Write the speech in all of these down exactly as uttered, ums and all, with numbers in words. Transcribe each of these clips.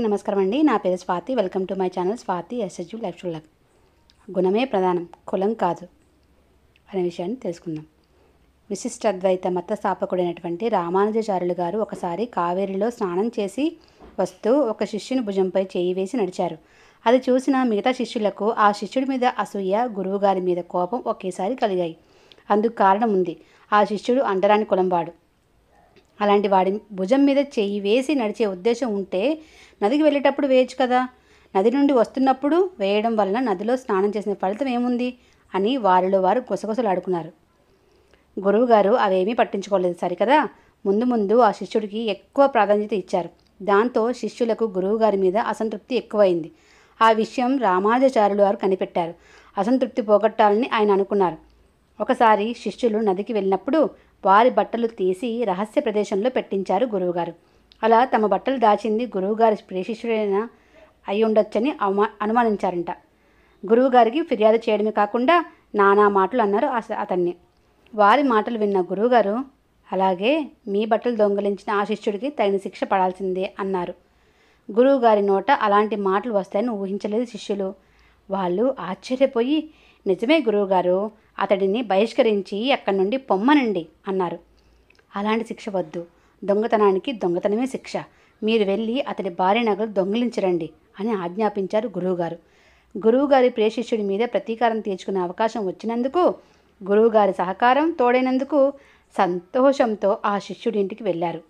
నమస్కారం అండి. నా పేరు Swathi. Welcome to my channel Swathi SSU life style. గుణమే ప్రధానం, కులం కాదు అనే విషయాన్ని తెలుసుకుందాం. విశిష్ట అద్వైత మత స్థాపకుడైనటువంటి రామానుజాచార్యులు గారు ఒకసారి కావేరిలో స్నానం చేసి వస్తూ ఒక శిష్యుని భుజంపై చేయి వేసి నడిచారు. అది చూసిన మిగతా శిష్యులకు ఆ శిష్యుడి మీద అసూయ, గురువుగారి మీద కోపం ఒకేసారి కలిగాయి. అందుకు కారణం ఉంది. ఆ శిష్యుడు అంటరాని కులంవాడు. అలాంటి వాడి భుజం మీద చెయ్యి వేసి నడిచే ఉద్దేశం ఉంటే నదికి వెళ్ళేటప్పుడు వేయచ్చు కదా. నది నుండి వస్తున్నప్పుడు వేయడం వలన నదిలో స్నానం చేసిన ఫలితం ఏముంది అని వారిలో వారు గుసగుసలాడుకున్నారు. గురువుగారు అవేమీ పట్టించుకోలేదు సరికదా. ముందు ముందు ఆ శిష్యుడికి ఎక్కువ ప్రాధాన్యత ఇచ్చారు. దాంతో శిష్యులకు గురువుగారి మీద అసంతృప్తి ఎక్కువైంది. ఆ విషయం రామానుజాచార్యులు వారు కనిపెట్టారు. అసంతృప్తి పోగొట్టాలని ఆయన అనుకున్నారు. ఒకసారి శిష్యులు నదికి వెళ్ళినప్పుడు వారి బట్టలు తీసి రహస్య ప్రదేశంలో పెట్టించారు గురువుగారు. అలా తమ బట్టలు దాచింది గురువుగారి ప్రియశిష్యుడైన అయి ఉండొచ్చని అవమా అనుమానించారంట. గురువుగారికి ఫిర్యాదు చేయడమే కాకుండా నానా మాటలు అన్నారు అతన్ని. వారి మాటలు విన్న గురువుగారు, అలాగే మీ బట్టలు దొంగిలించిన ఆ శిష్యుడికి తగిన శిక్ష పడాల్సిందే అన్నారు. గురువుగారి నోట అలాంటి మాటలు వస్తాయని ఊహించలేదు శిష్యులు. వాళ్ళు ఆశ్చర్యపోయి, నిజమే గురువుగారు, అతడిని బహిష్కరించి అక్కడి నుండి పొమ్మనండి అన్నారు. అలాంటి శిక్ష వద్దు, దొంగతనానికి దొంగతనమే శిక్ష. మీరు వెళ్ళి అతడి భార్య నగలు దొంగిలించరండి అని ఆజ్ఞాపించారు గురువుగారు. గురువుగారి ప్రియశిష్యుడి మీద ప్రతీకారం తీర్చుకునే అవకాశం వచ్చినందుకు, గురువుగారి సహకారం తోడైనందుకు సంతోషంతో ఆ శిష్యుడి ఇంటికి వెళ్ళారు.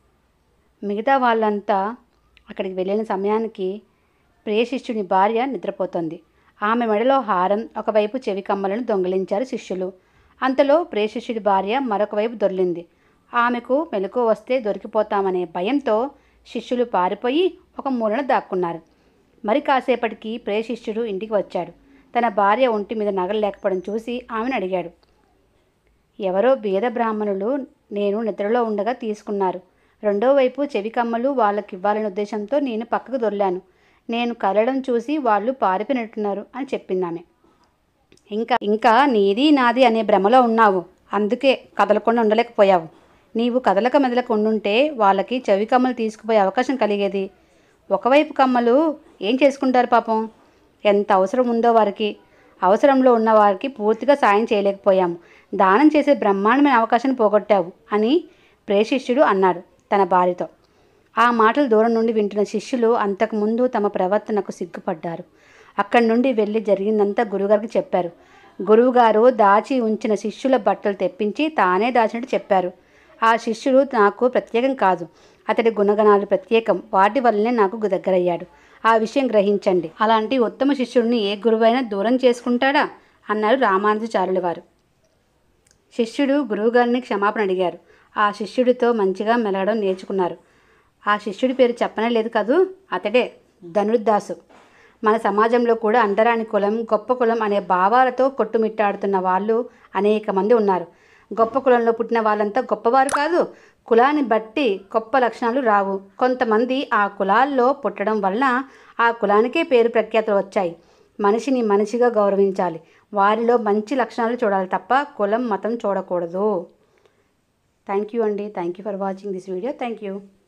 మిగతా వాళ్ళంతా అక్కడికి వెళ్ళిన సమయానికి ప్రియశిష్యుని భార్య నిద్రపోతోంది. ఆమె మెడలో హారం, ఒకవైపు చెవి కమ్మలను దొంగిలించారు శిష్యులు. అంతలో ప్రియశిష్యుడి భార్య మరొక వైపు దొర్లింది. ఆమెకు మెలకువ వస్తే దొరికిపోతామనే భయంతో శిష్యులు పారిపోయి ఒక మూలన దాక్కున్నారు. మరి కాసేపటికి ప్రియశిష్యుడు ఇంటికి వచ్చాడు. తన భార్య ఒంటి మీద నగలు లేకపోవడం చూసి ఆమెను అడిగాడు. ఎవరో బీద బ్రాహ్మణులు నేను నిద్రలో ఉండగా తీసుకున్నారు. రెండో వైపు చెవి కమ్మలు వాళ్ళకి ఇవ్వాలనే ఉద్దేశంతో నేను పక్కకు దొర్లాను. నేను కదలడం చూసి వాళ్ళు పారిపోయినట్టున్నారు అని చెప్పిందామె. ఇంకా ఇంకా నీది నాది అనే భ్రమలో ఉన్నావు, అందుకే కదలకుండా ఉండలేకపోయావు. నీవు కదలక మెదలక ఉండుంటే వాళ్ళకి చెవి కమ్మలు తీసుకుపోయే అవకాశం కలిగేది. ఒకవైపు కమ్మలు ఏం చేసుకుంటారు పాపం, ఎంత అవసరం ఉందో వారికి. అవసరంలో ఉన్న వారికి పూర్తిగా సాయం చేయలేకపోయాము. దానం చేసే బ్రహ్మాండమైన అవకాశాన్ని పోగొట్టావు అని ప్రియశిష్యుడు అన్నాడు తన భార్యతో. ఆ మాటలు దూరం నుండి వింటున్న శిష్యులు అంతకుముందు తమ ప్రవర్తనకు సిగ్గుపడ్డారు. అక్కడి నుండి వెళ్ళి జరిగిందంతా గురువుగారికి చెప్పారు. గురువుగారు దాచి ఉంచిన శిష్యుల బట్టలు తెప్పించి తానే దాచినట్టు చెప్పారు. ఆ శిష్యుడు నాకు ప్రత్యేకం కాదు, అతడి గుణగణాలు ప్రత్యేకం, వాటి వల్లనే నాకు దగ్గరయ్యాడు. ఆ విషయం గ్రహించండి. అలాంటి ఉత్తమ శిష్యుడిని ఏ గురువైనా దూరం చేసుకుంటాడా అన్నారు రామానుజాచార్యులు వారు. శిష్యుడు గురువుగారిని క్షమాపణ అడిగారు. ఆ శిష్యుడితో మంచిగా మెలగడం నేర్చుకున్నారు. ఆ శిష్యుడి పేరు చెప్పనే లేదు కదూ, అతడే ధనుర్దాసు. మన సమాజంలో కూడా అంటరాని కులం, గొప్ప కులం అనే భావాలతో కొట్టుమిట్టాడుతున్న వాళ్ళు అనేక మంది ఉన్నారు. గొప్ప కులంలో పుట్టిన వాళ్ళంతా గొప్పవారు కాదు. కులాన్ని బట్టి గొప్ప లక్షణాలు రావు. కొంతమంది ఆ కులాల్లో పుట్టడం వలన ఆ కులానికే పేరు ప్రఖ్యాతులు వచ్చాయి. మనిషిని మనిషిగా గౌరవించాలి. వారిలో మంచి లక్షణాలు చూడాలి తప్ప కులం, మతం చూడకూడదు. థ్యాంక్ యూ అండి. Thank you for watching this video. Thank you.